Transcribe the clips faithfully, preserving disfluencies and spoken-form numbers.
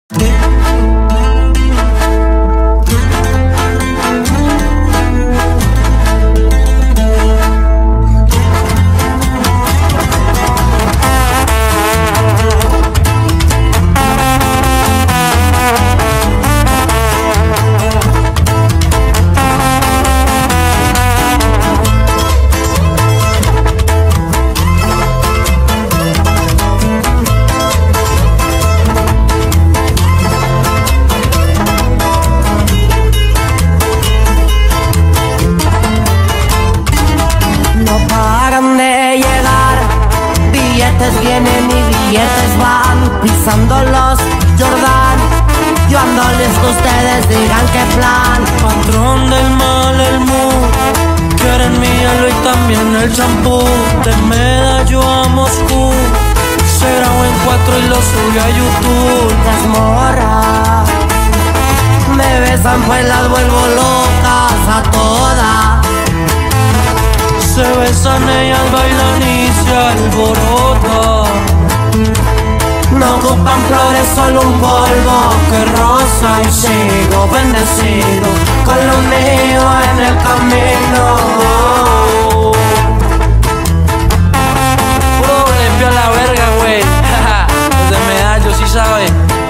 Vienen y billetes van pisando los Jordan. Yo ando listo, ustedes digan qué plan. Patrón del mal, el mood. Quieren mi hielo y también el champú. De Medallo a Moscú. Será en cuatro y lo sube a YouTube. Las morras me besan pues las vuelvo locas a todas. Se besan, ellas bailan y se alborotan. No ocupan flores, solo un polvo que rosa y sigo bendecido con lo mío en el camino. Puro golpe a la verga, güey. Los de Medallo, sí sabe.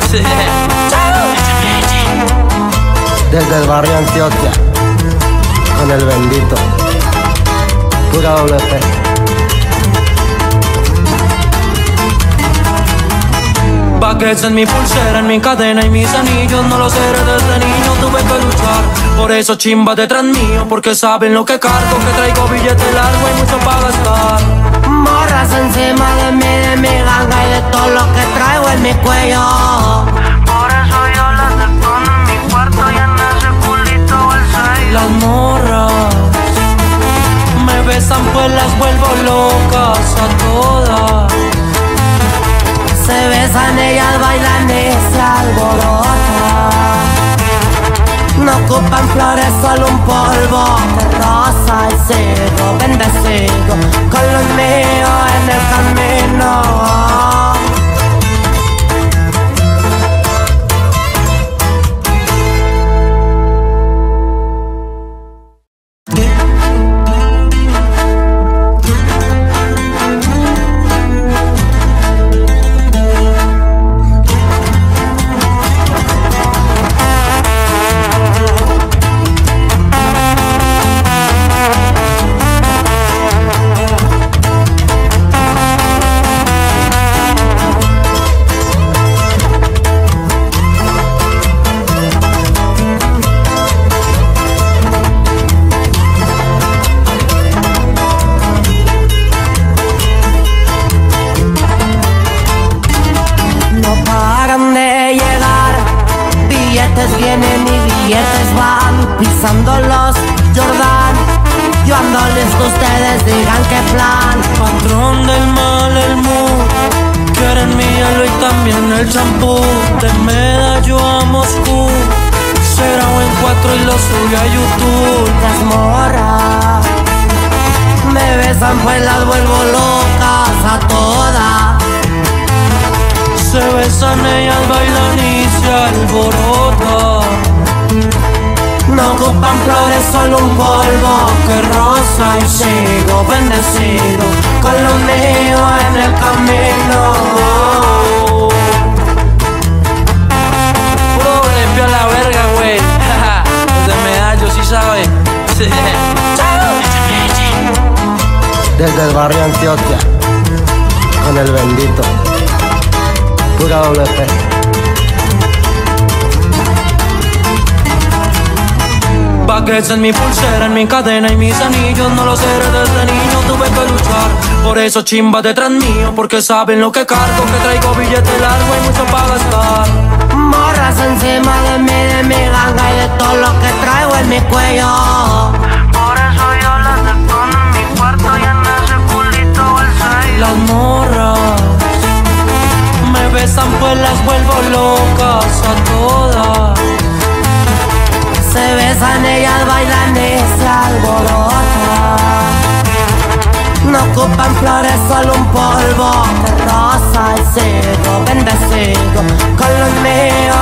Desde el barrio Antioquia, con el bendito. Pura doble P. Buckets en mi pulsera, en mi cadena y mis anillos. No lo sé, desde niño tuve que luchar. Por eso chimba detrás mío, porque saben lo que cargo. Que traigo billete largo y mucho para gastar. Morras encima de mí, de mi ganga y de todo lo que traigo en mi cuello. Por eso yo las depongo en mi cuarto y en ese culito el sello. Las morras me besan pues las vuelvo locas a todas. Se besan, ellas bailan y se alborotan. No ocupan flores, solo un polvo de rosa y sigo bendecido con lo mío en el camino. Vienen y billetes van pisando los Jordan. Yo ando listo, ustedes digan qué plan. Patrón del mal, el mood. Quieren mi hielo y también el champú. De Medallo a Moscú. Será en cuatro y lo sube a YouTube. Las morras me besan pues las vuelvo locas a todas. Se besan, ellas bailan y se alborotan. No ocupan flores, solo un polvo que rosa y sigo bendecido con lo mío en el camino. Puro golpe a la verga, güey. Los de Medallo, sí sabe. Desde el barrio Antioquia, con el bendito. Pura doble P. Buckets en mi pulsera, en mi cadena y mis anillos. No lo sé, desde niño tuve que luchar. Por eso chimba detrás mío, porque saben lo que cargo. Que traigo billete largo y mucho para gastar. Morras encima de mí, de mi ganga y de todo lo que traigo en mi cuello. Por eso yo las depongo en mi cuarto y en ese culito el sello. Las morras me besan pues las vuelvo locas a todas. Se besan, ellas bailan y se alborotan. No ocupan flores, solo un polvo de rosa y sigo bendecido con lo mío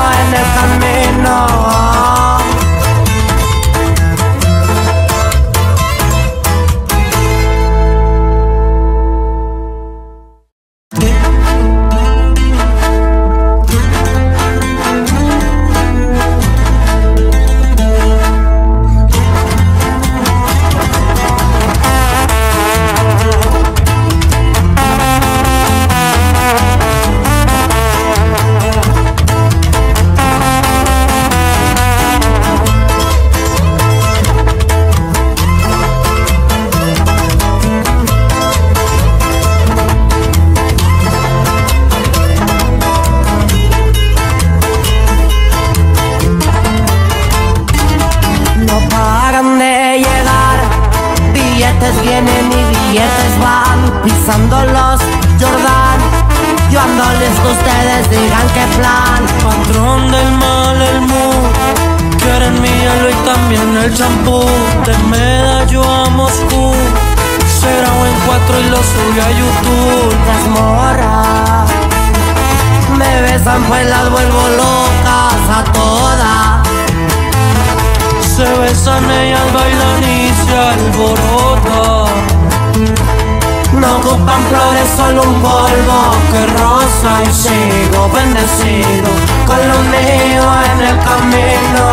ustedes digan qué plan. Patrón del mal, el mood. Quieren mi hielo y también el champú. De Medallo a Moscú. Será en cuatro y lo sube a YouTube. Las morras me besan pues las vuelvo locas a todas. Se besan, ellas bailan y se alborotan. No ocupan flores, solo un polvo que rosa y sigo bendecido con lo mío en el camino.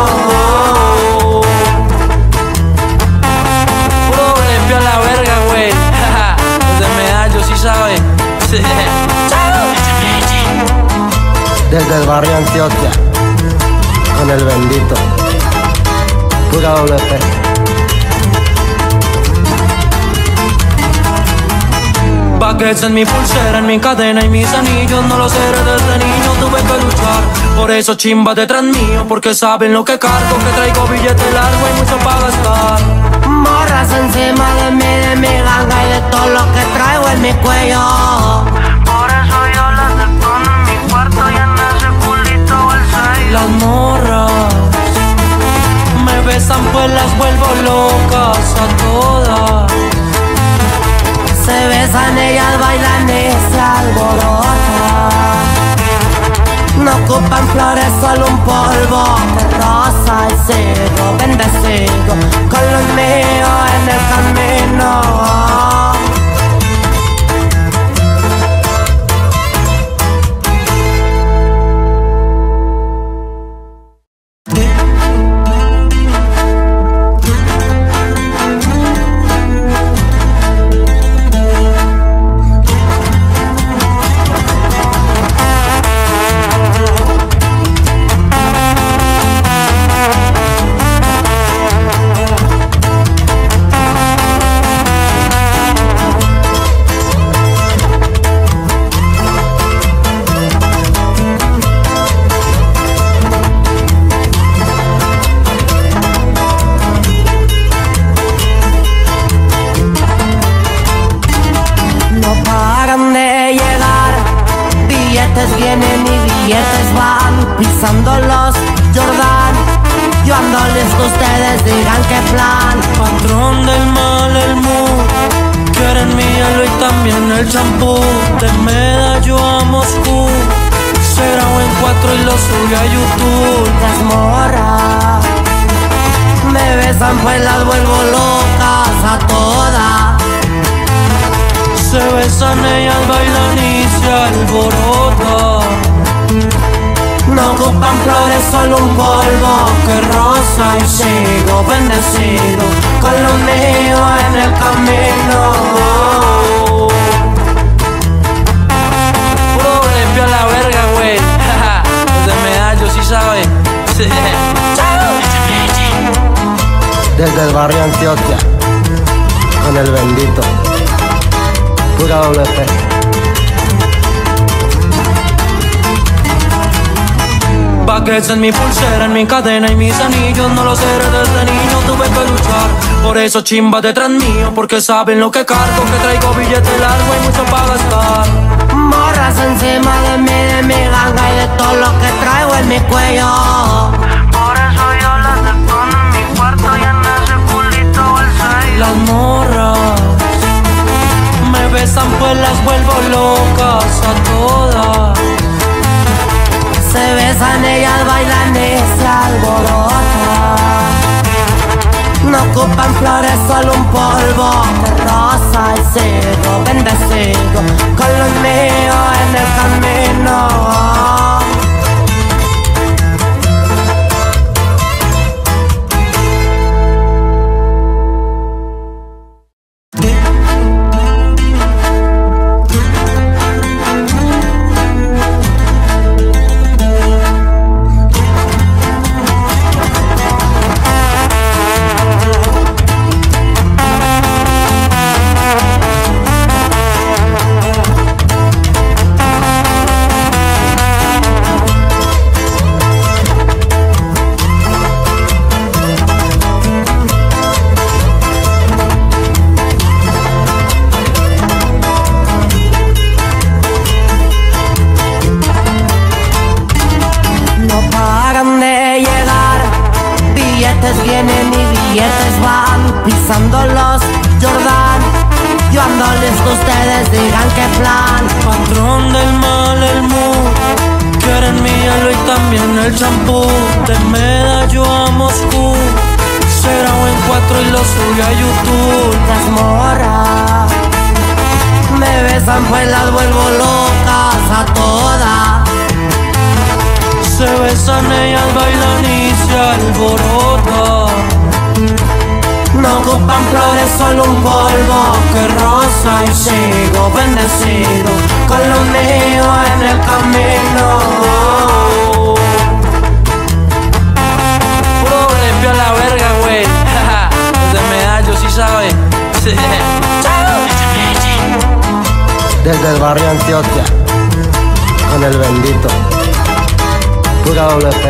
Puro limpio a la verga, güey. Los de Medallo sí saben. Desde el barrio Antioquia, con el bendito, pura doble P. Baguettes en mi pulsera, en mi cadena y mis anillos. No los sé desde niño, tuve que luchar. Por eso chimba detrás mío, porque saben lo que cargo. Que traigo billete largo y mucho para gastar. Morras encima de mí, de mi ganga y de todo lo que traigo en mi cuello. Por eso yo las detono en mi cuarto y en ese culito el seis. Las morras me besan pues las vuelvo locas a todas. Se besan, ellas bailan y se alborotan. No ocupan flores, solo un polvo de rosa y sigo bendecido con lo mío en el camino. Vienen y billetes van pisando los Jordan. Yo ando listo, ustedes digan qué plan. Patrón del mal, el mood. Quieren mi hielo y también el champú. De Medallo a Moscú. Será en cuatro y lo sube a YouTube. Las morras me besan pues las vuelvo locas a todas. Se besan, ellas bailan y se alborotan. No ocupan flores, solo un polvo que rosa y sigo bendecido con lo mío en el camino. Puro limpio a la verga, güey. Los de Medallo sí saben. Desde el barrio Antioquia, con el bendito, pura doble P. Baguettes en mi pulsera, en mi cadena y mis anillos. No los sé desde niño, tuve que luchar. Por eso chimba detrás mío, porque saben lo que cargo. Que traigo billete largo y mucho para gastar. Morras encima de mí, de mi ganga y de todo lo que traigo en mi cuello. Por eso yo las detono en mi cuarto y en ese culito el seis. Las morras me besan pues las vuelvo locas a todas. Se besan, ellas bailan y se alborotan. No ocupan flores, solo un polvo de rosa y sigo bendecido con lo mío en el camino. Billetes vienen y billetes van, pisando los Jordan. Yo ando listo, ustedes digan qué plan. Patrón del mal, el mood. Quieren mi hielo y también el champú. De Medallo a Moscú. Será en cuatro y lo sube a YouTube. Las morras me besan pues las vuelvo locas a todas. Se besan, ellas bailan y se alborotan. No ocupan flores, solo un polvo que rosa y sigo bendecido con lo mío en el camino. Puro limpio a la verga, güey. Desde Medallo, sí sabe. Desde el barrio Antioquia, con el bendito, pura doble P.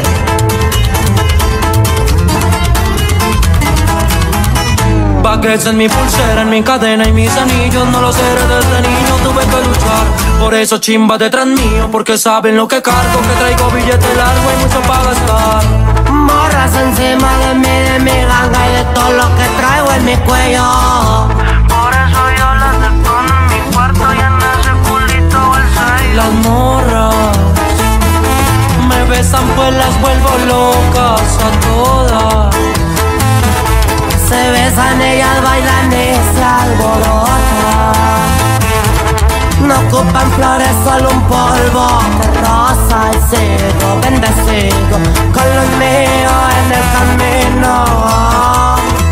Baguettes en mi pulsera, en mi cadena y mis anillos. No lo sé, desde niño tuve que luchar. Por eso chimba detrás mío, porque saben lo que cargo. Que traigo billete largo y mucho para gastar. Morras encima de mí, de mi ganga y de todo lo que traigo en mi cuello. Por eso yo las detono en mi cuarto y en ese culito el sello. Las morras me besan pues las vuelvo locas a todas. Se besan, ellas bailan y se alborotan. No ocupan flores, solo un polvo de rosa y sigo bendecido con lo mío en el camino.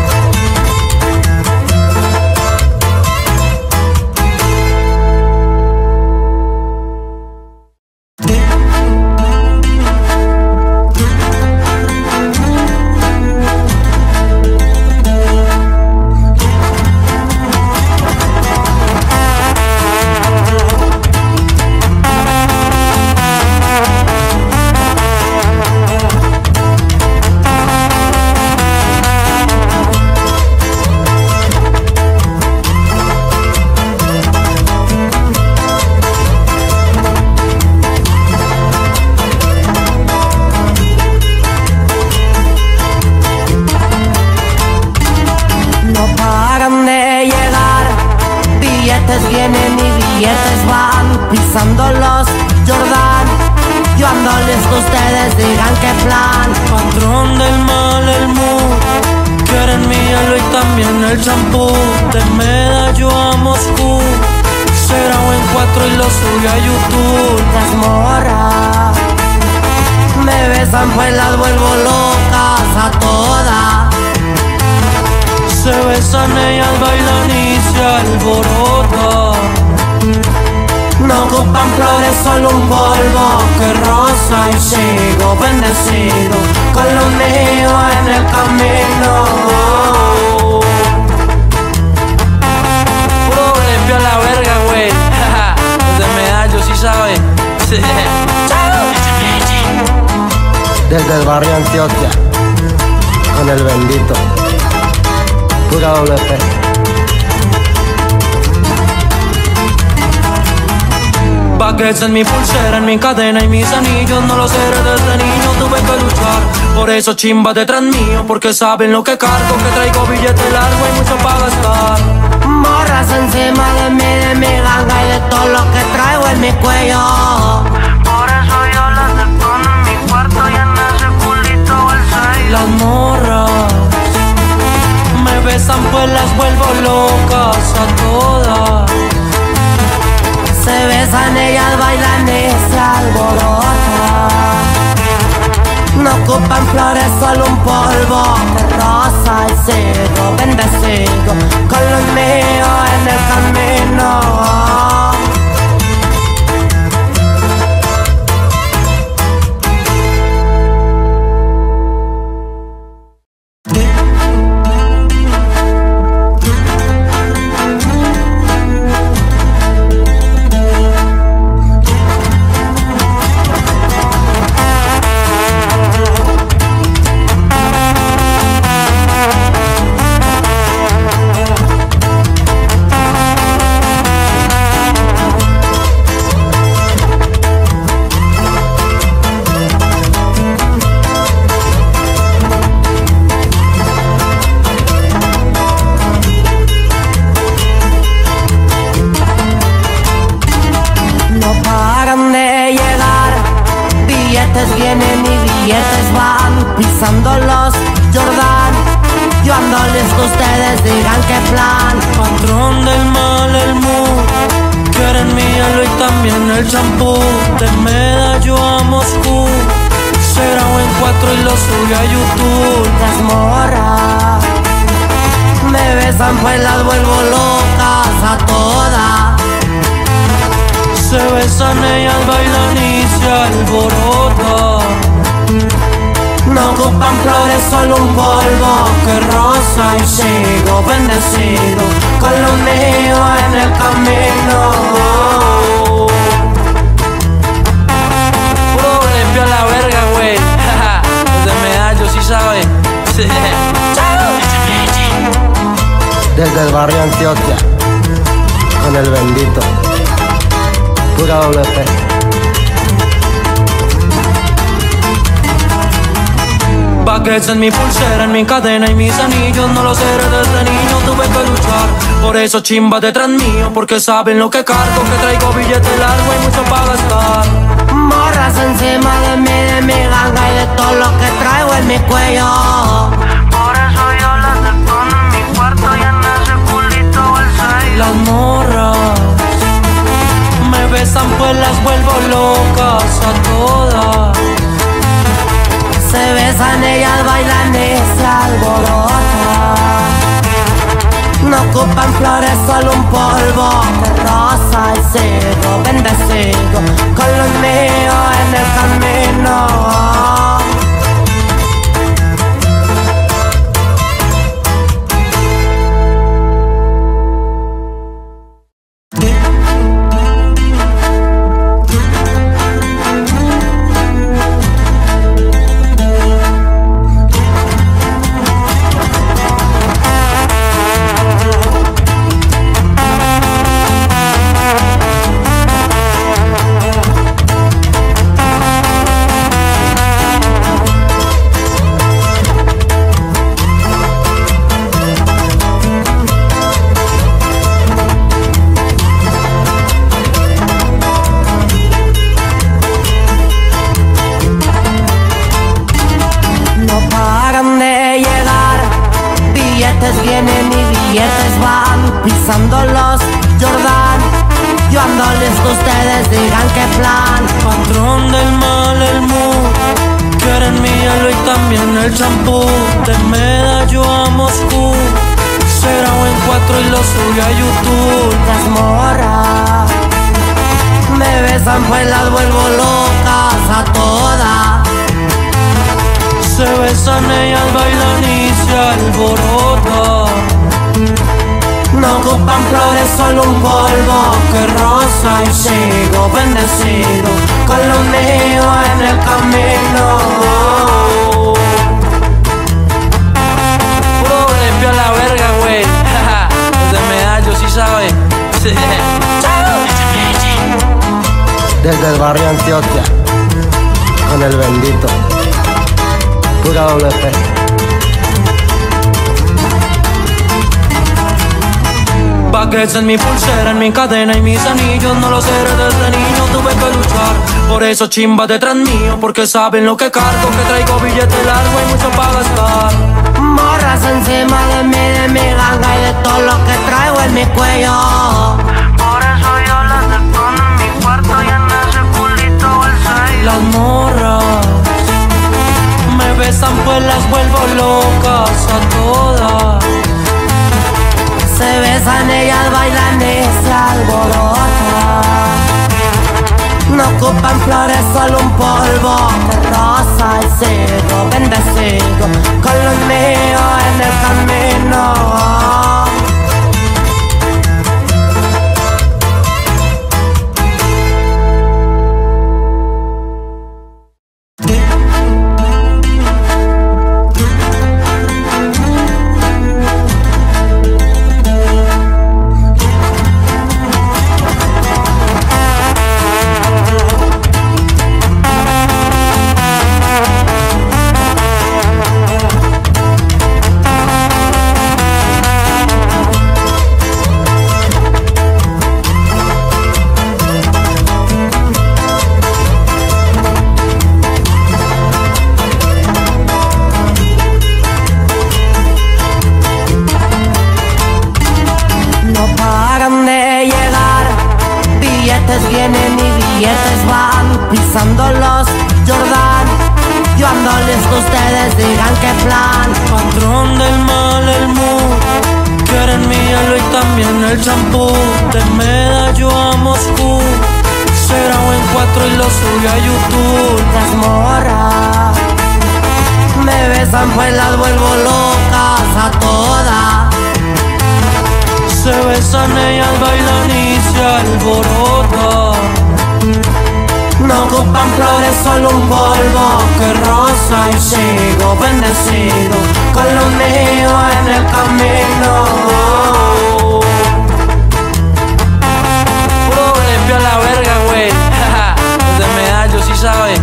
Vienen y billetes van, pisando los Jordan. Yo ando listo, ustedes digan qué plan. Patrón del mal, el mood. Quieren mi hielo y también el champú. De Medallo a Moscú. Será en cuatro y lo sube a YouTube. Las morras me besan pues las vuelvo locas a todas. Se besan, ellas bailan y se alborotan. No ocupan flores, solo un polvo que rosa y sigo bendecido con lo mío en el camino. Puro limpio a la verga, güey. Desde Medallo, sí sabe. Desde el barrio Antioquia, con el bendito, pura doble P. Baguettes en mi pulsera, en mi cadena y mis anillos. No lo sé, desde niño tuve que luchar. Por eso chimba detrás mío, porque saben lo que cargo. Que traigo billete largo y mucho para gastar. Morras encima de mí, de mi ganga y de todo lo que traigo en mi cuello. Por eso yo las detono en mi cuarto y en ese culito el sello. Las morras me besan pues las vuelvo locas a todas. Se besan, ellas bailan y se alborotan. No ocupan flores, solo un polvo de rosa y sigo bendecido con lo mío en el camino. vienen y billetes van, pisando los Jordan. Yo ando listo, ustedes digan qué plan. Patrón del mal, el mood, quieren mi hielo y también el champú. De Medallo a Moscú, será en cuatro y lo sube a YouTube. Las morras me besan pues las vuelvo locas a todas. Se besan, ellas bailan y se alborotan. No ocupan flores, solo un polvo que rosa y sigo bendecido con lo mío en el camino. Puro golpe a la verga, güey. Los de Medallo, sí saben. Desde el barrio Antioquia, con el bendito, pura doble P. Baguettes en mi pulsera, en mi cadena y mis anillos. No lo sé, desde niño tuve que luchar. Por eso chimba detrás mío, porque saben lo que cargo. Que traigo billete largo y mucho para gastar. Morras encima de mí, de mi ganga y de todo lo que traigo en mi cuello. Por eso yo las decono en mi cuarto y en ese culito el seis. Las morras me besan pues las vuelvo locas a todas. Se besan, ellas bailan y se alborotan. No ocupan flores, solo un polvo de rosa y sigo bendecido con lo mío en el camino. Vienen y billetes van, pisando los Jordan. Yo ando listo, ustedes digan qué plan. Patrón del mal, el mood, quieren mi hielo y también el champú. De Medallo a Moscú, será en cuatro y lo sube a YouTube. Las morras me besan pues las vuelvo locas a todas. Se besan, ellas bailan y se alborotan. No ocupan flores, solo un polvo que rosa y sigo bendecido con lo mío en el camino. Puro golpe a la verga, güey. Los de Medallo, sí saben. Desde el barrio Antioquia, con el bendito, pura doble P. Baguettes en mi pulsera, en mi cadena y mis anillos. No lo sé, desde niño tuve que luchar. Por eso chimba detrás mío, porque saben lo que cargo. Que traigo billete largo y mucho para gastar. Morras encima de mí, de mi ganga y de todo lo que traigo en mi cuello. Por eso yo las decono en mi cuarto y en ese culito el seis. Las morras me besan pues las vuelvo locas a todas. Se besan, ellas bailan y se alborotan. No ocupan flores, solo un polvo de rosa y sigo bendecido con lo mío en el camino. que ustedes digan qué plan. Patrón del mal, el mood. Quieren mi hielo y también el champú. De Medallo a Moscú. Será en cuatro y lo sube a YouTube. Las morras me besan pues las vuelvo locas a todas. Se besan, ellas bailan y se alborotan. No ocupan flores, solo un polvo que rosa y sigo bendecido con lo mío en el camino. Puro limpio a la verga, güey. Desde Medallo, sí sabe.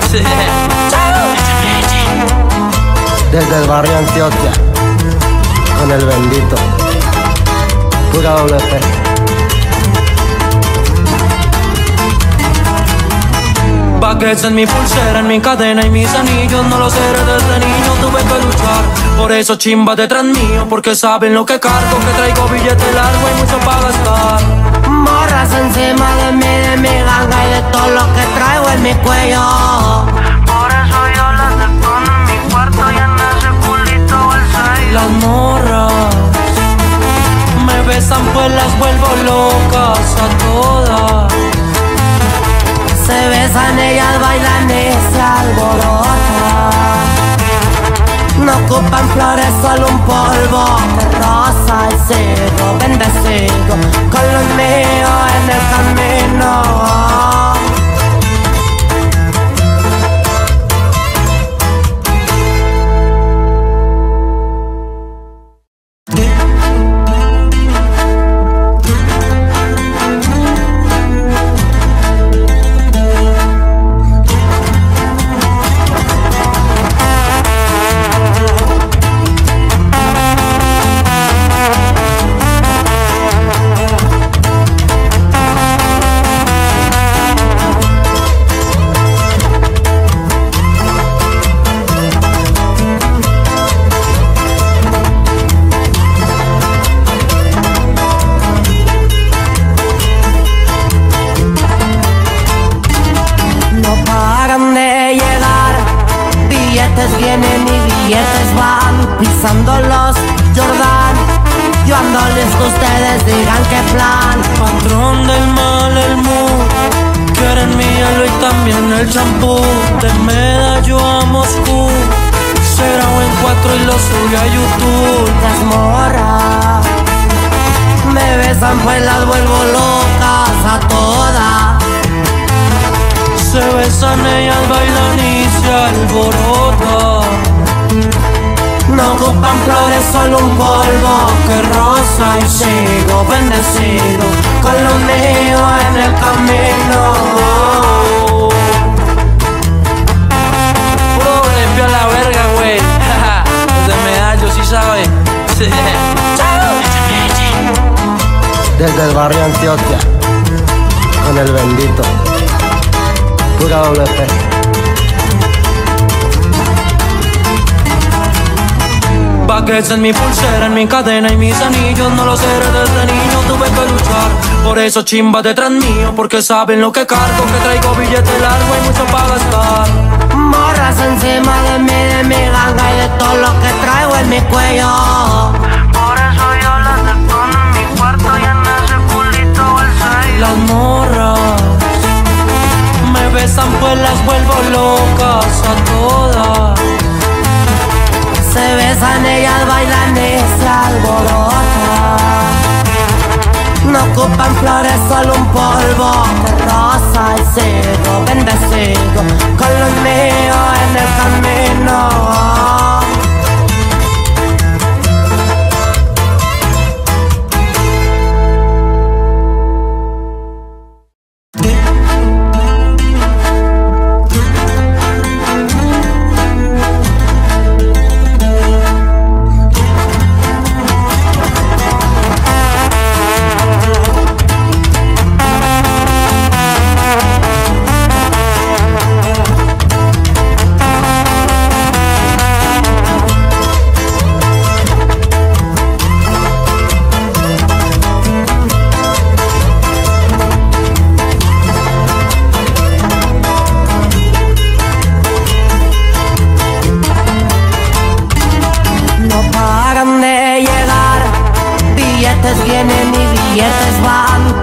Desde el barrio Antioquia, con el bendito, pura doble P. Baguettes en mi pulsera, en mi cadena y mis anillos. No lo sé, desde niño tuve que luchar. Por eso chimba detrás mío, porque saben lo que cargo. Que traigo billete largo y mucho para gastar. Morras encima de mí, de mi ganga y de todo lo que traigo en mi cuello. Por eso yo las depongo en mi cuarto y en ese culito el seis. Las morras me besan pues las vuelvo locas a todas. Se besan, ellas bailan y se alborotan. No ocupan flores, solo un polvo de rosa y sigo bendecido con lo mío en el camino. Vienen y billetes van pisando los Jordan. Yo ando listo, ustedes digan qué plan. Patrón del mal, el mood. Quieren mi hielo y también el champú. De Medallo a Moscú. Será en cuatro y lo sube a YouTube. Las morras me besan pues las vuelvo locas a todas. Se besan, ellas bailan y se alborotan. No ocupan flores, solo un polvo que rosa y sigo bendecido con lo mío en el camino. Puro limpio a la verga, güey. Desde Medallo, sí sabe. Desde el barrio Antioquia, con el bendito, pura doble P. Baguettes en mi pulsera, en mi cadena y mis anillos. No lo sé, desde niño tuve que luchar. Por eso chimba detrás mío, porque saben lo que cargo. Que traigo billete largo y mucho para gastar. Morras encima de mí, de mi ganga y de todo lo que traigo en mi cuello. Por eso yo las depongo en mi cuarto y en ese culito el seis. Las morras me besan pues las vuelvo locas a todas. Se besan, ellas bailan y se alborotan. No ocupan flores, solo un polvo de rosa y sigo bendecido con lo mío en el camino.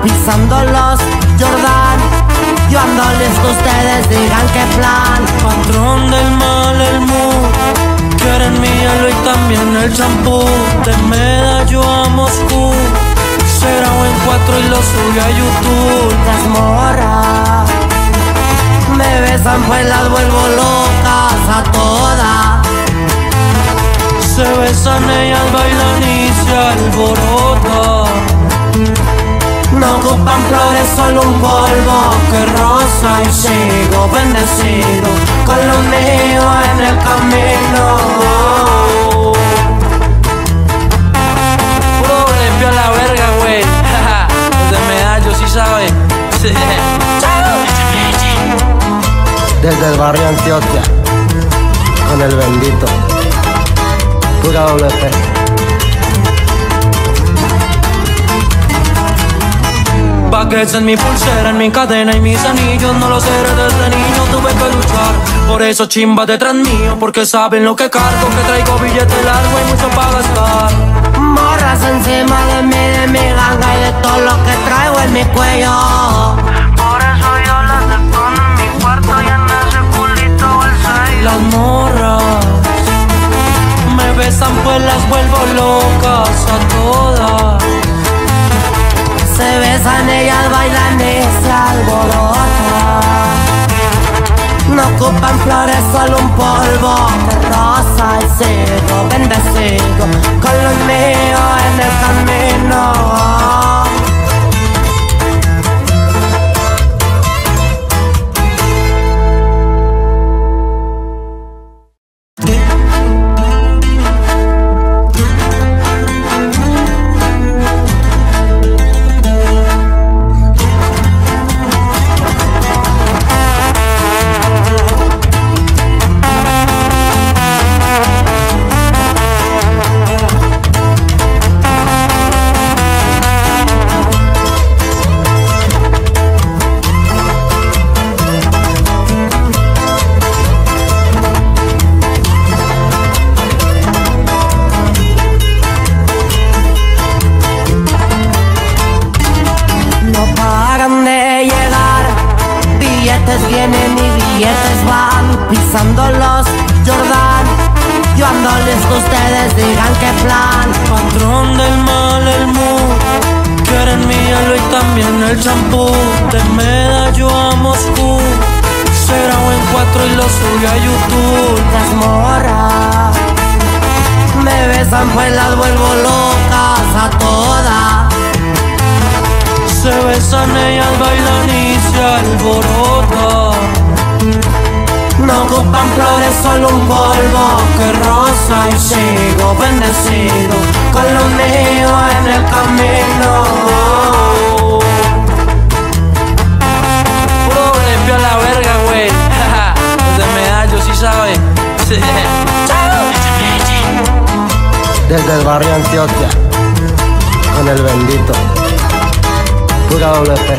pisando los Jordan. Yo ando listo, ustedes digan qué plan. Patrón del mal, el mood. Quieren mi hielo y también el champú. De Medallo a Moscú. Será en cuatro y lo sube a YouTube. Las morras me besan pues las vuelvo locas a todas. Se besan, ellas bailan y se alborotan. No ocupan flores, solo un polvo que rosa y sigo bendecido con lo mío en el camino. Puro limpio a la verga, güey. Los de Medallo, sí sabe. Desde el barrio Antioquia, con el bendito, pura doble P. Baguettes en mi pulsera, en mi cadena y mis anillos. No lo sé, desde niño tuve que luchar. Por eso chimba detrás mío, porque saben lo que cargo. Que traigo billete largo y mucho para gastar. Morras encima de mí, de mi ganga y de todo lo que traigo en mi cuello. Por eso yo las detono en mi cuarto y en ese culito al seis. Las morras me besan pues las vuelvo locas a todas. Se besan, ellas bailan y se alborotan. No ocupan flores, solo un polvo de rosa y sigo bendecido con lo mío en el camino. Vienen y billetes van, pisando los Jordan. Yo ando listo, ustedes digan qué plan. Patrón del mal, el mood. Quieren mi hielo y también el champú. De Medallo a Moscú. Será en cuatro y lo sube a YouTube. Las morras me besan pues las vuelvo locas a todas. Se besan, ellas bailan y se alborotan. No ocupan flores, solo un polvo que rosa y sigo bendecido con lo mío en el camino. Puro limpio a la verga, güey. Los de Medallo, sí sabe. Desde el barrio Antioquia, con el bendito, pura doble P.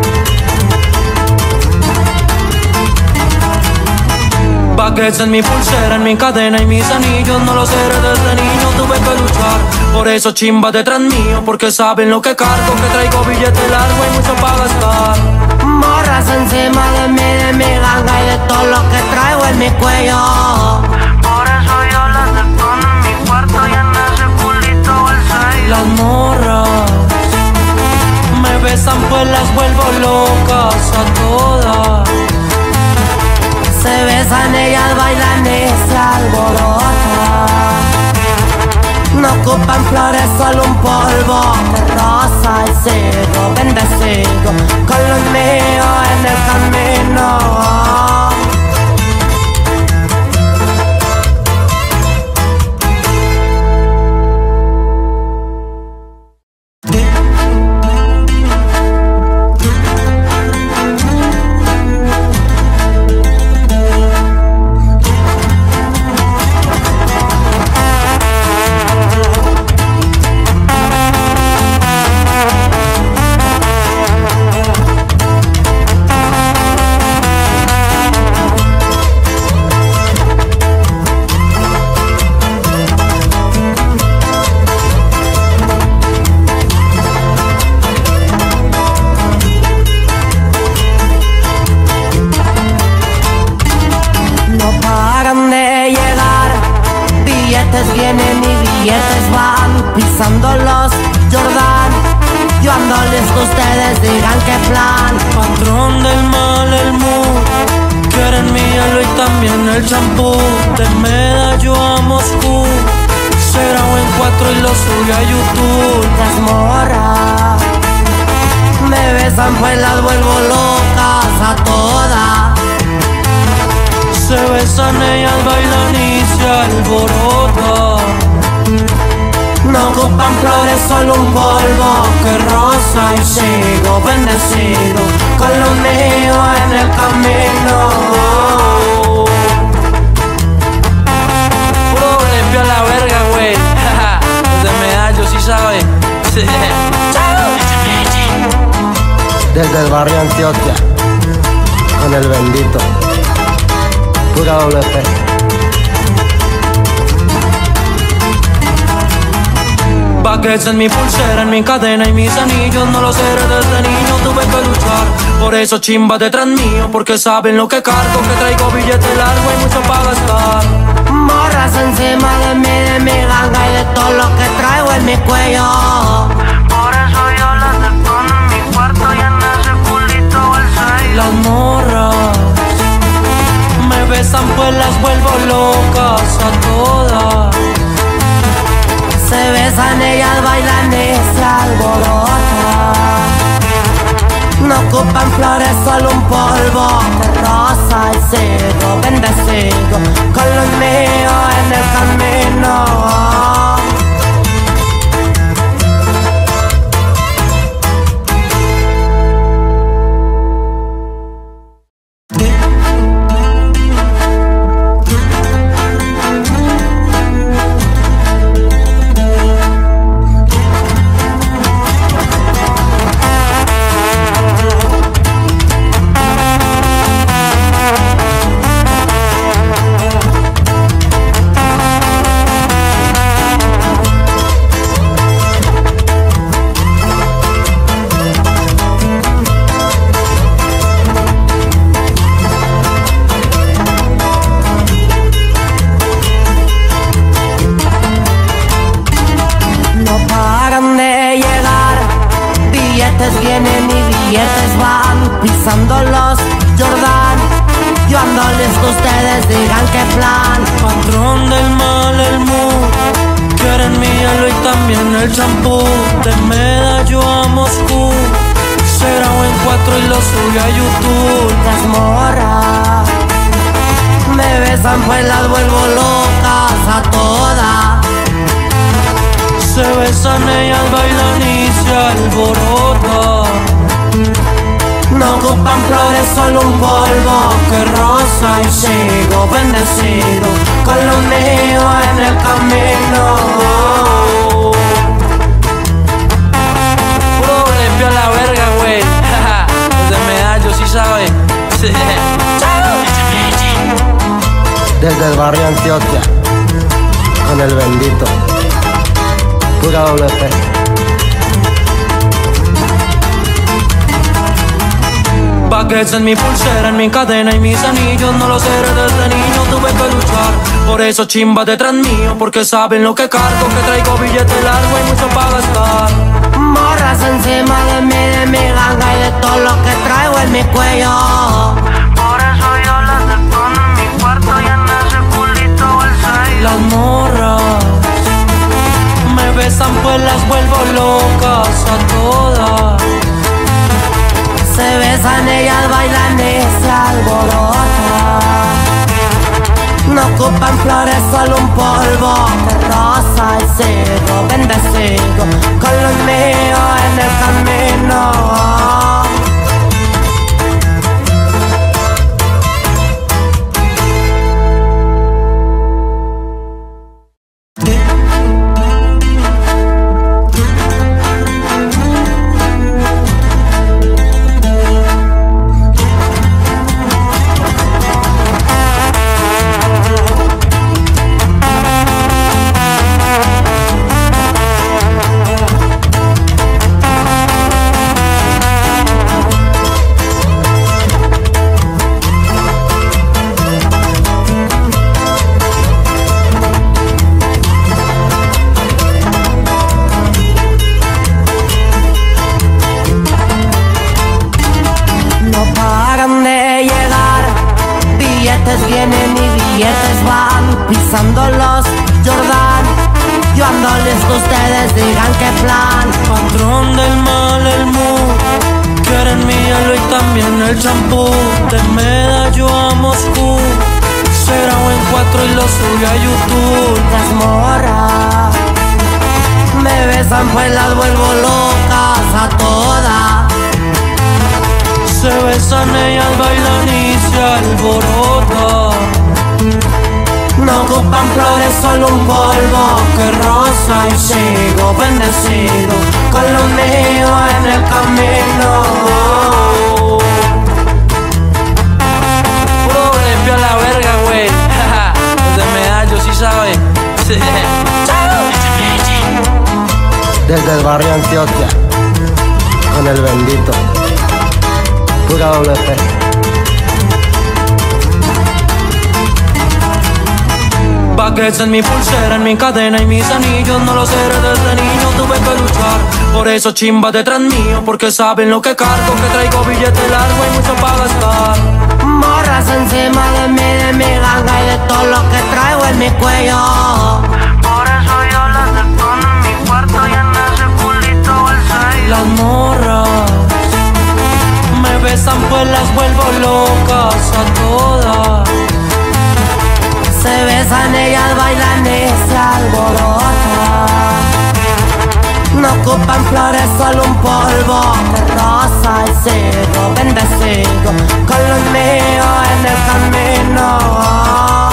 Baguettes en mi pulsera, en mi cadena y mis anillos. No lo sé, desde niño tuve que luchar. Por eso chimba detrás mío, porque saben lo que cargo. Que traigo billete largo y mucho para gastar. Morras encima de mí, de mi ganga y de todo lo que traigo en mi cuello. Por eso yo las detono en mi cuarto y en ese culito al seis. Las morras me besan pues las vuelvo locas a todas. Se besan, ellas bailan y se alborotan. No ocupan flores, solo un polvo de rosa y sigo bendecido con lo mío en el camino. pisando los Jordan. Yo ando listo, ustedes digan qué plan. Patrón del mal, el mood. Quieren mi hielo y también el champú. De Medallo a Moscú. Será o en cuatro y lo sube a YouTube. Las morras me besan pues las vuelvo locas a todas. Se besan, ellas bailan y se alborotan. No ocupan flores, solo un polvo que rosa y sigo bendecido con lo mío en el camino. Puro golpe a la verga, güey. Los de Medallo, sí saben. Desde el barrio Antioquia, con el bendito, pura doble P. Baguettes en mi pulsera, en mi cadena y mis anillos. No lo sé, desde niño tuve que luchar. Por eso chimba detrás mío, porque saben lo que cargo. Que traigo billete largo y mucho para gastar. Morras encima de mí, de mi ganga y de todo lo que traigo en mi cuello. Por eso yo las depongo en mi cuarto y en ese culito el sello. Las morras me besan pues las vuelvo locas a todas. Se besan, ellas bailan y se alborotan. No ocupan flores, solo un polvo de rosa y sigo bendecido con lo mío en el camino. Vienen y billetes van, pisando los Jordan. Yo ando listo, ustedes digan qué plan. Patrón del mal, el mood. Quieren mi hielo y también el champú. De Medallo a Moscú. Será o en cuatro y lo sube a YouTube. Las morras me besan pues las vuelvo locas a todas. Se besan, ellas bailan y se alborotan. No ocupan flores, solo un polvo que rosa y sigo bendecido con lo mío en el camino. Puro golpe a la verga, güey. Los de Medallo, sí saben. Desde el barrio Antioquia, con el bendito, pura doble P. Baguettes en mi pulsera, en mi cadena y mis anillos. No lo sé, desde niño tuve que luchar. Por eso chimba detrás mío, porque saben lo que cargo. Que traigo billete largo y mucho para gastar. Morras encima de mí, de mi ganga y de todo lo que traigo en mi cuello. Por eso yo las depongo en mi cuarto y en ese culito el sello. Las morras me besan pues las vuelvo locas a todas. Se besan, ellas bailan y se alborotan. No ocupan flores, solo un polvo de rosa y sigo bendecido con lo mío en el camino. pisando los Jordan. Yo ando listo, ustedes digan qué plan. Patrón del mal, el mood. Quieren mi hielo y también el champú. De Medallo a Moscú. Será en cuatro y lo sube a YouTube. Las morras me besan pues las vuelvo locas a todas. Se besan, ellas bailan y se alborotan. No ocupan flores, solo un polvo que rosa y sigo bendecido con lo mío en el camino. Puro limpio a la verga, güey. Los de Medallo sí saben. Desde el barrio Antioquia, con el bendito, pura doble P. Baguettes en mi pulsera, en mi cadena y mis anillos. No lo sé, desde niño tuve que luchar. Por eso chimba detrás mío, porque saben lo que cargo. Que traigo billete largo y mucho para gastar. Morras encima de mí, de mi ganga y de todo lo que traigo en mi cuello. Por eso yo las detono en mi cuarto y en ese culito el seis. Las morras me besan pues las vuelvo locas a todas. Se besan, ellas bailan y se alborotan. No ocupan flores, solo un polvo de rosa y sigo bendecido con lo mío en el camino.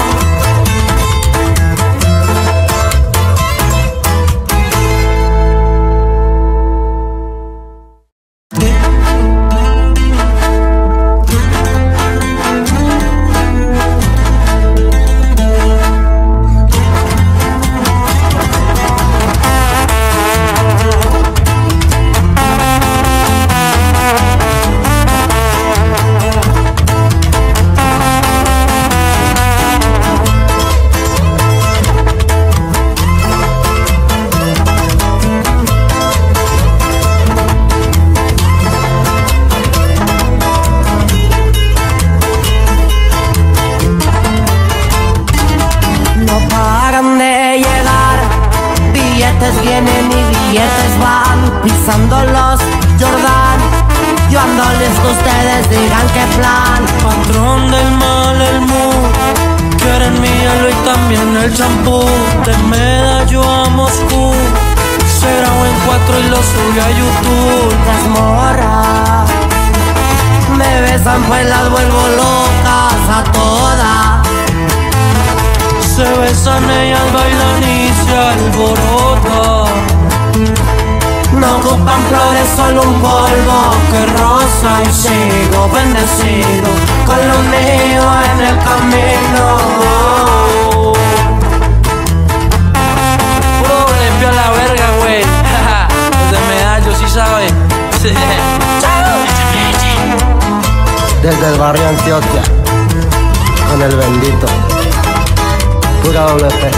Vienen y billetes van, pisando los Jordan. Yo ando listo, ustedes digan qué plan. Patrón del mal, el mood. Quieren mi hielo y también el champú. De Medallo a Moscú. Será en cuatro y lo sube a YouTube. Las morras me besan pues las vuelvo locas a todas. Se besan, ellas bailan y se alborotan. No ocupan flores, solo un polvo que rosa y sigo bendecido con lo mío en el camino. Puro limpio a la verga, güey. Los de Medallo sí saben. Desde el barrio Antioquia, con el bendito, pura doble P.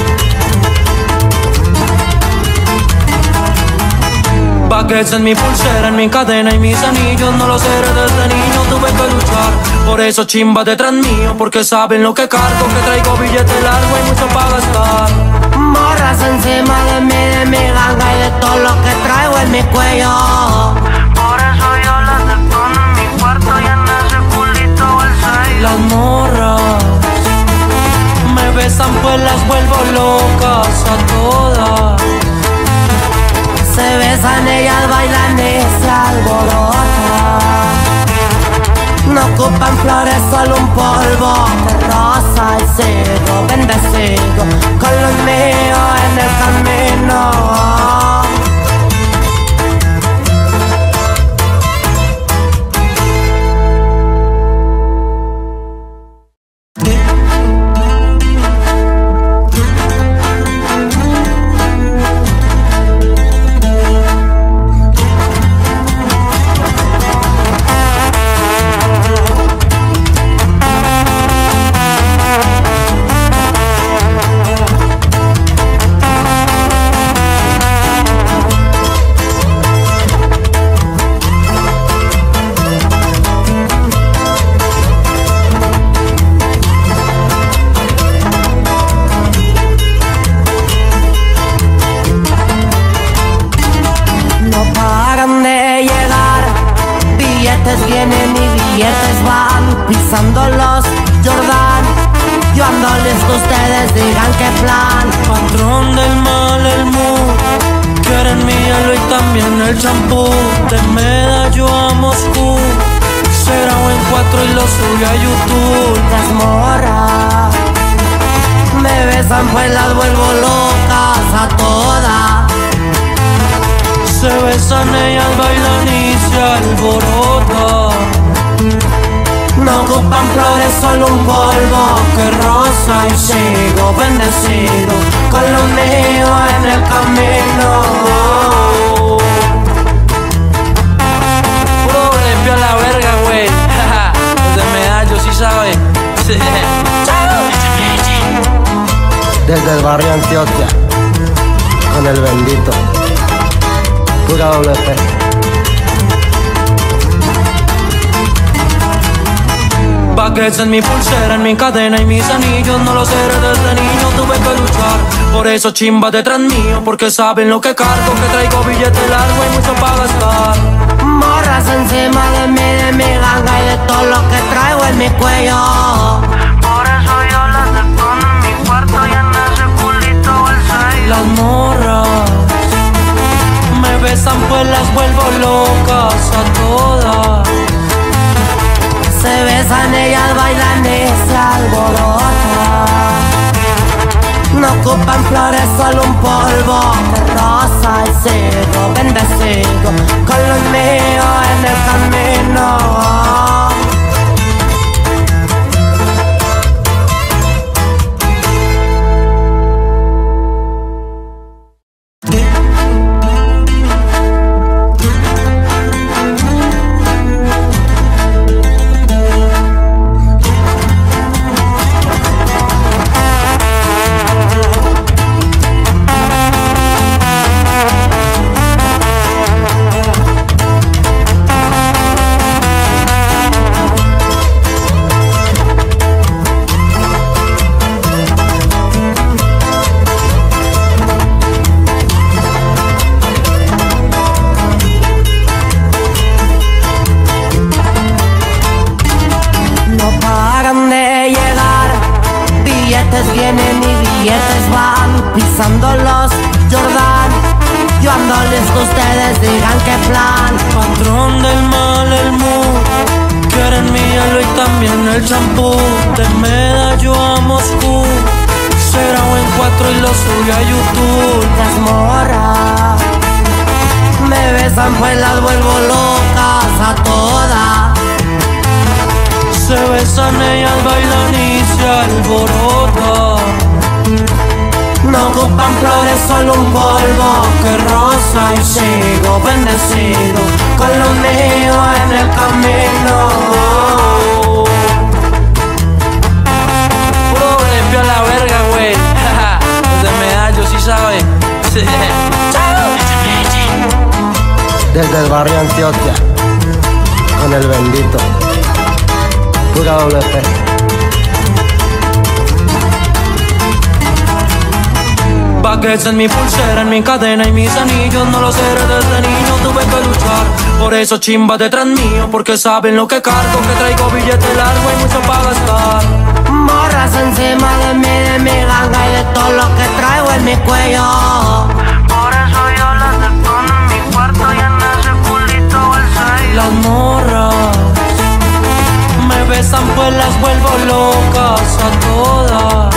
Baguettes en mi pulsera, en mi cadena y mis anillos. No lo sé, desde niño tuve que luchar. Por eso chimba detrás mío, porque saben lo que cargo. Que traigo billete largo y mucho para gastar. Morras encima de mí, de mi ganga y de todo lo que traigo en mi cuello. Por eso yo las detono en mi cuarto y en ese culito el seis. Las morras me besan pues las vuelvo locas a todas. Se besan, ellas bailan y se alborotan. No ocupan flores, solo un polvo de rosa y sigo bendecido con lo mío en el camino. pisando los Jordan. Yo ando listo, ustedes digan qué plan. Patrón del mal, el mood. Quieren mi hielo y también el champú. De Medallo a Moscú. Será en cuatro y lo sube a YouTube. Las morras me besan pues las vuelvo locas a todas. Se besan, ellas bailan y se alborotan. No ocupan flores, solo un polvo que rosa y sigo bendecido con lo mío en el camino. Puro limpio a la verga, güey. Los de Medallo, sí sabe. Desde el barrio Antioquia, con el bendito, pura doble P. Baguettes en mi pulsera, en mi cadena y mis anillos. No lo sé, desde niño tuve que luchar. Por eso chimba detrás mío, porque saben lo que cargo. Que traigo billete largo y mucho para gastar. Morras encima de mí, de mi ganga y de todo lo que traigo en mi cuello. Por eso yo las escondo en mi cuarto y en ese culito el sello. Las morras me besan pues las vuelvo locas a todas. Se besan, ellas bailan y se alborotan. No ocupan flores, solo un polvo de rosa y sigo bendecido con lo mío en el camino. Vienen y billetes van, pisando los Jordan. Yo ando listo, ustedes digan qué plan. Patrón del mal, el mood. Quieren mi hielo y también el champú. De Medallo a Moscú. Será en cuatro y lo sube a YouTube. Las morras me besan pues las vuelvo locas a todas. Se besan, ellas bailan y se alborotan. No ocupan flores, solo un polvo que rosa y sigo bendecido con lo mío en el camino. Puro limpio a la verga, güey. Los de Medallo, sí sabe. Desde el barrio Antioquia, con el bendito, pura doble P. Baguettes en mi pulsera, en mi cadena y mis anillos. No lo sé, desde niño tuve que luchar. Por eso chimba detrás mío, porque saben lo que cargo. Que traigo billete largo y mucho para gastar. Morras encima de mí, de mi ganga y de todo lo que traigo en mi cuello. Por eso yo las escondo en mi cuarto y en ese culito el sello. Las morras me besan pues las vuelvo locas a todas.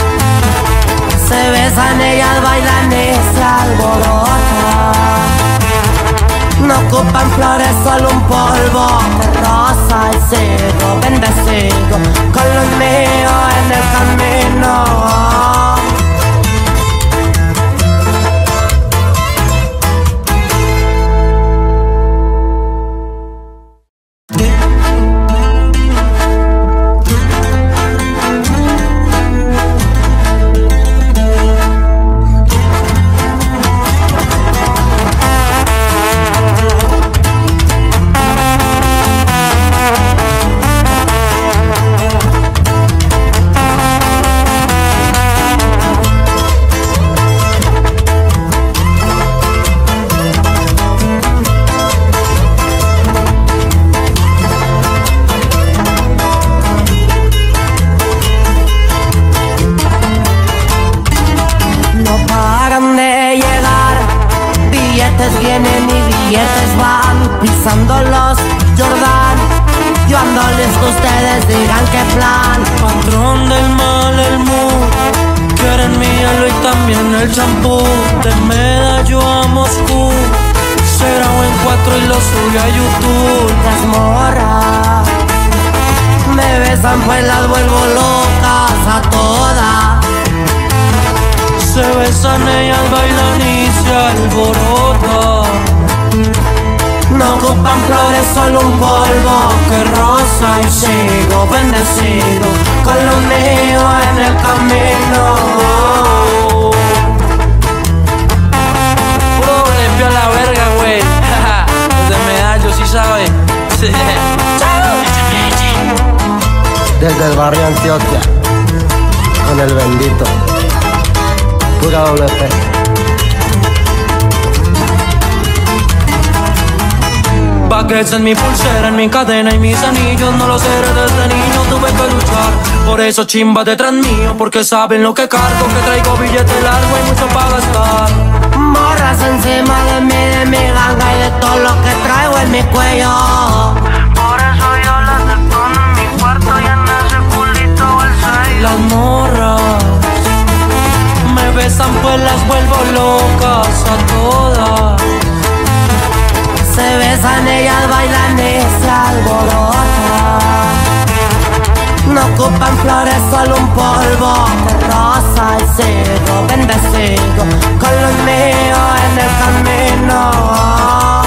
Se besan, ellas bailan y se alborotan. No ocupan flores, solo un polvo de rosa y sigo bendecido con lo mío en el camino. pisando los Jordan. Yo ando listo, ustedes digan qué plan. Patrón del mal, el mood. Quieren mi hielo y también el champú. De Medallo a Moscú. Será o en cuatro y lo sube a YouTube. Las morras me besan pues las vuelvo locas a todas. Se besan, ellas bailan y se alborotan. No ocupan flores, solo un polvo que rosa y sigo bendecido con lo mío en el camino. Puro limpio a la verga, güey. Desde Medallo, sí sabe. Desde el barrio Antioquia, con el bendito, pura doble P. Baguettes en mi pulsera, en mi cadena y mis anillos. No lo sé, desde niño tuve que luchar. Por eso chimba detrás mío, porque saben lo que cargo. Que traigo billete largo y mucho para gastar. Morras encima de mí, de mi ganga y de todo lo que traigo en mi cuello. Por eso yo las depongo en mi cuarto y en ese culito el sello. Las morras me besan pues las vuelvo locas a todas. Se besan, ellas bailan y se alborotan. No ocupan flores, solo un polvo de rosa y sigo bendecido con lo mío en el camino.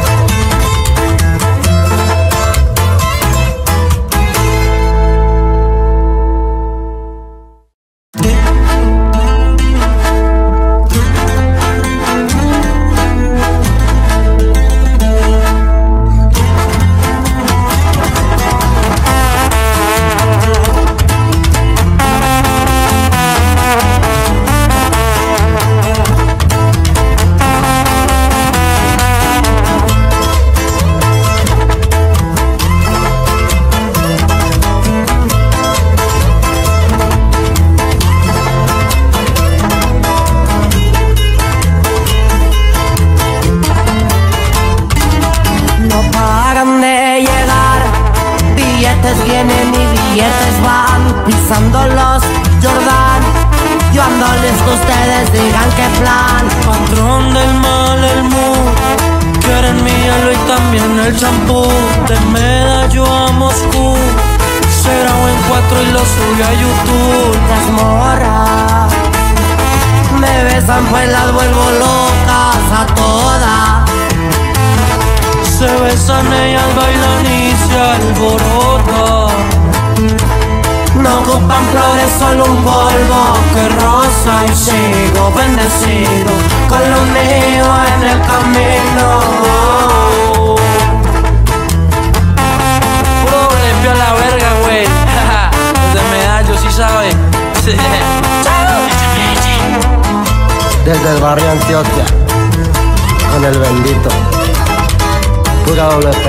Vienen y billetes van, pisando los Jordan. Yo ando listo, ustedes digan qué plan. Patrón del mal, el mood. Quieren mi hielo y también el champú. De Medallo a Moscú. Será o en cuatro y lo sube a YouTube. Las morras me besan pues las vuelvo locas a todas. Se besan, ellas bailan y se alborotan. No ocupan flores, solo un polvo que rosa y sigo bendecido con lo mío en el camino. Puro limpio a la verga, güey. Desde Medallo, sí sabe. Desde el barrio Antioquia, con el bendito, pura doble P.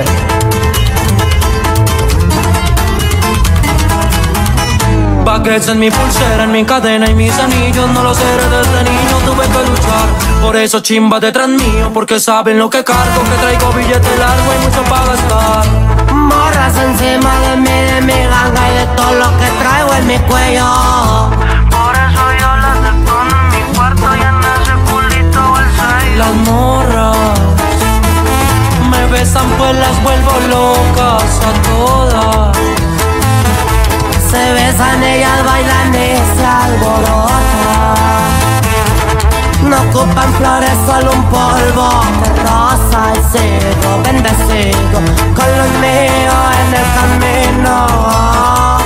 Baguettes en mi pulsera, en mi cadena y mis anillos. No lo sé, desde niño tuve que luchar. Por eso chimba detrás mío, porque saben lo que cargo. Que traigo billete largo y mucho para gastar. Morras encima de mí, de mi ganga y de todo lo que traigo en mi cuello. Por eso yo las depongo en mi cuarto y en ese culito el sello. Las morras me besan pues las vuelvo locas a todas. Se besan, ellas bailan y se alborotan. No ocupan flores, solo un polvo de rosa y sigo bendecido con lo mío en el camino.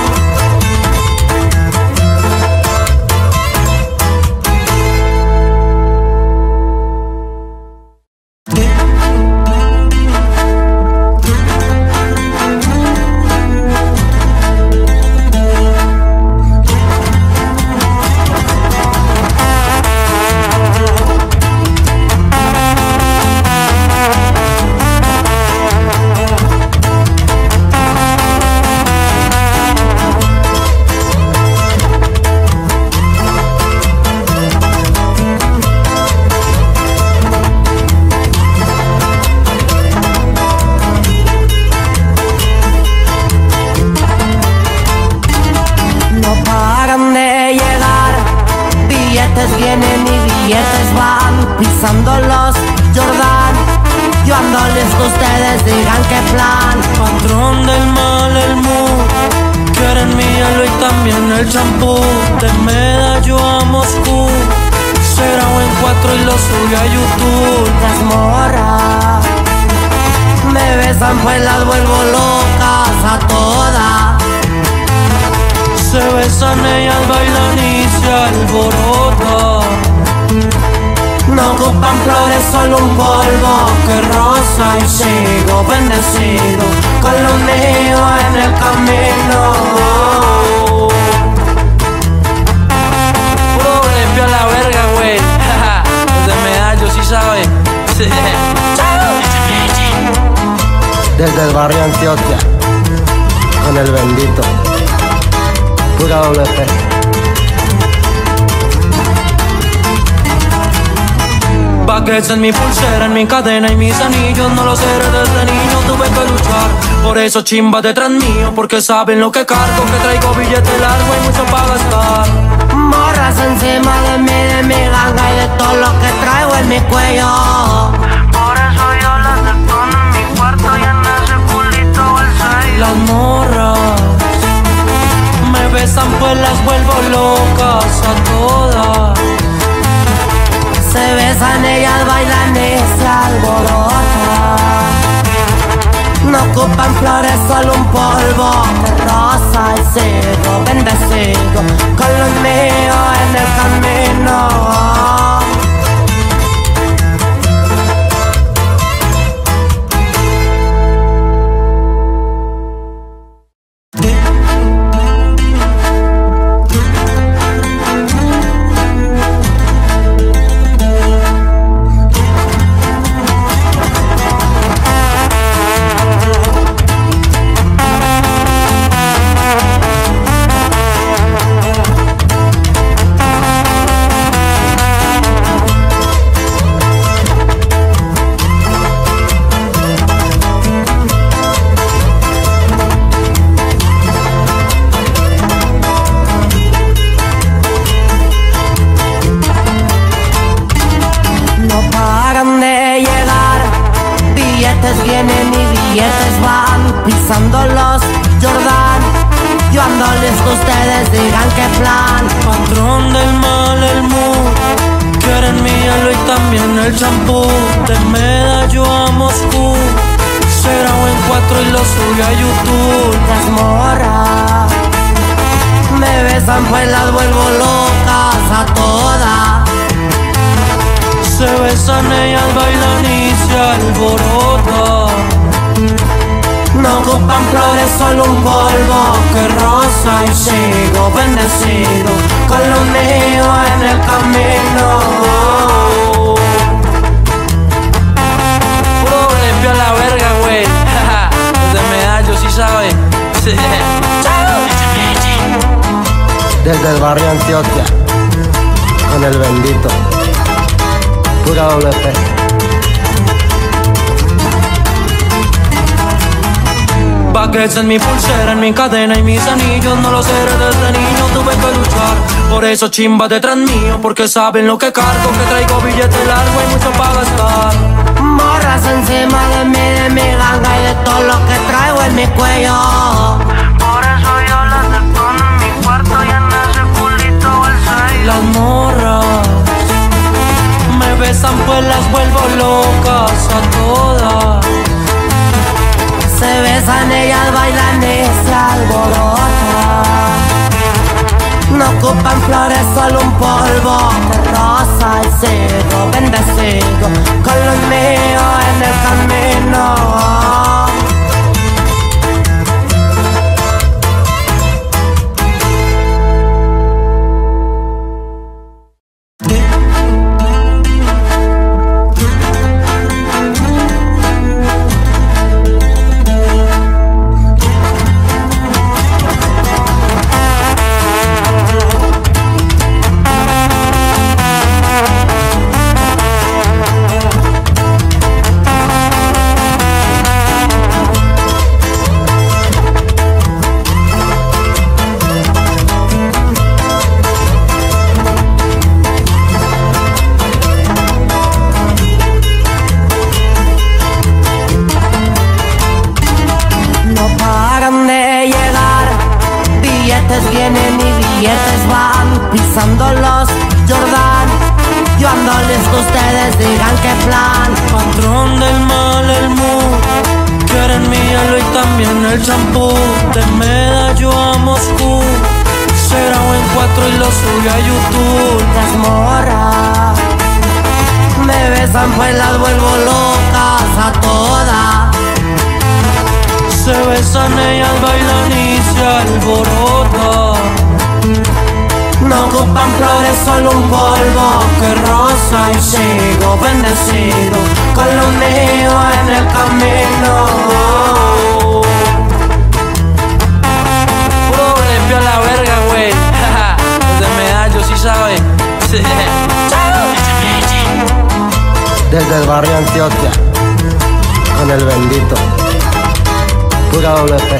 Billetes vienen y billetes van, pisando los Jordan. Yo ando listo, ustedes digan qué plan. Patrón del mal, el mood. Quieren mi hielo y también el champú. De Medallo a Moscú. Será en cuatro y lo sube a YouTube. Las morras me besan pues las vuelvo locas a todas. Se besan, ellas bailan y se alborotan. No ocupan flores, solo un polvo que rosa y sigo bendecido con lo mío en el camino. Puro limpio a la verga, güey. Los de Medallo, sí saben. Desde el barrio Antioquia, con el bendito, pura doble P. Baguettes en mi pulsera, en mi cadena y mis anillos. No los sé desde niño, tuve que luchar. Por eso chimba detrás mío, porque saben lo que cargo. Que traigo billete largo y mucho para gastar. Morras encima de mí, de mi ganga y de todo lo que traigo en mi cuello. Por eso yo las detono en mi cuarto y en ese culito el seis. Las morras me besan pues las vuelvo locas a todas. Se besan, ellas bailan y se alborotan. No ocupan flores, solo un polvo de rosa y sigo bendecido con lo mío en el camino. Vienen y billetes van, pisando los Jordan. Yo ando listo, ustedes digan qué plan. Patrón del mal, el mood. Quieren mi hielo y también el champú. De Medallo a Moscú. Será en cuatro y lo sube a YouTube. Las morras me besan pues las vuelvo locas a todas. Se besan, ellas bailan y se alborotan. No ocupan flores, solo un polvo que rosa y sigo bendecido con lo mío en el camino. Puro limpio a la verga, güey. Los de Medallo, sí saben. Desde el barrio Antioquia, con el bendito, pura doble P. Baguettes en mi pulsera, en mi cadena y mis anillos. No los sé desde niño, tuve que luchar. Por eso chimba detrás mío, porque saben lo que cargo. Que traigo billete largo y mucho para gastar. Morras encima de mí, de mi ganga y de todo lo que traigo en mi cuello. Por eso yo las detono en mi cuarto y en ese culito el seis. Las morras me besan pues las vuelvo locas a todas. Se besan, ellas bailan y se alborotan. No ocupan flores, solo un polvo de rosa y sigo bendecido con lo mío en el camino. también el champú. De Medallo a Moscú, se grabó en cuatro y lo subí a YouTube. Las morras me besan pues las vuelvo locas a todas. Se besan, ellas bailan y se alborotan. No ocupan flores, solo un polvo que rosa y sigo bendecido con lo mío en el camino. Puro limpio a la verga, güey. Desde Medallo, sí sabe. Desde el barrio Antioquia, con el bendito, pura doble P.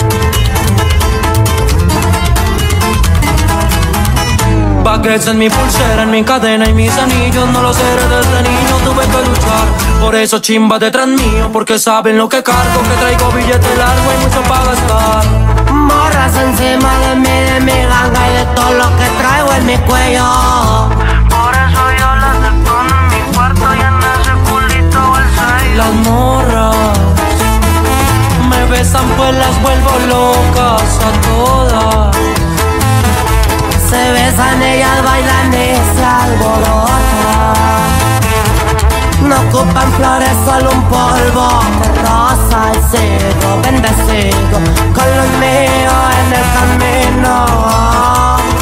Baguettes en mi pulsera, en mi cadena y mis anillos. No lo sé, desde niño tuve que luchar. Por eso chimba detrás mío, porque saben lo que cargo. Que traigo billete largo y mucho para gastar. Morras encima de mí, de mi ganga y de todo lo que traigo en mi cuello. Por eso yo las detono en mi cuarto y en ese culito el sello. Las morras me besan pues las vuelvo locas a todas. Se besan, ellas bailan y se alborotan. No ocupan flores, solo un polvo de rosa y sigo bendecido con lo mío en el camino.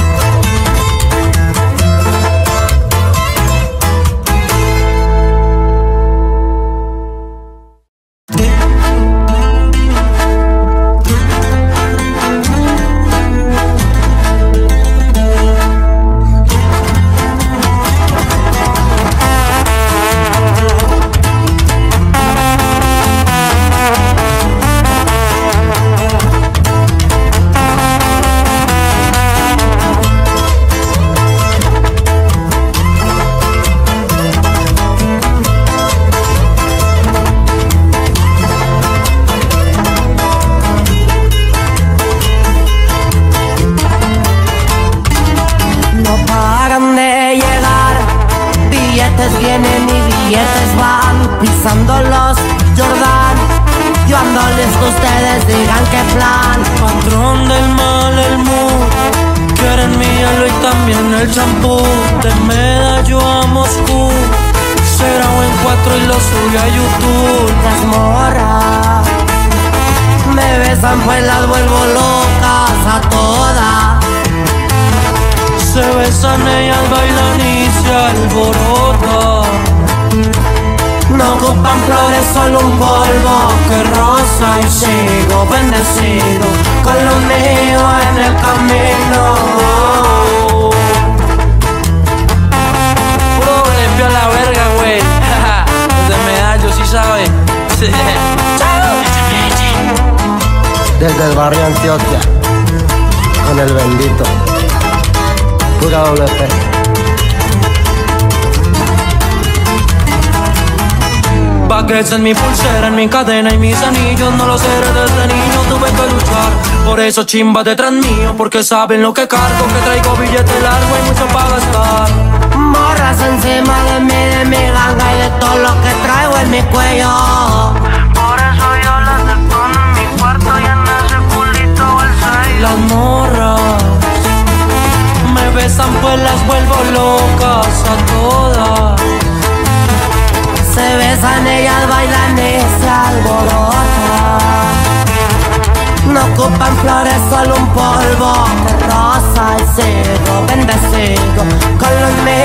Vienen y billetes van pisando los Jordan. Yo ando listo, ustedes digan qué plan. Patrón del mal, el mood. Quieren mi hielo y también el champú. De Medallo a Moscú, se grabó en cuatro y lo subí a YouTube. Las morras me besan pues las vuelvo locas a todas. Se besan, ellas bailan y se alborotan. No ocupan flores, solo un polvo que rosa y sigo bendecido con lo mío en el camino. Puro limpio a la verga, güey. Desde Medallo, sí sabe. Desde el barrio Antioquia, con el bendito, pura doble P. Baguettes en mi pulsera, en mi cadena y mis anillos. No lo sé, desde niño tuve que luchar. Por eso chimba detrás mío, porque saben lo que cargo. Que traigo billete largo y mucho para gastar. Morras encima de mí, de mi ganga y de todo lo que traigo en mi cuello. Por eso yo las detono en mi cuarto y en ese culito el sello. Las morras me besan pues las vuelvo locas a todas. Se besan, ellas bailan y se alborotan. No ocupan flores, solo un polvo de rosa y sigo bendecido con lo mío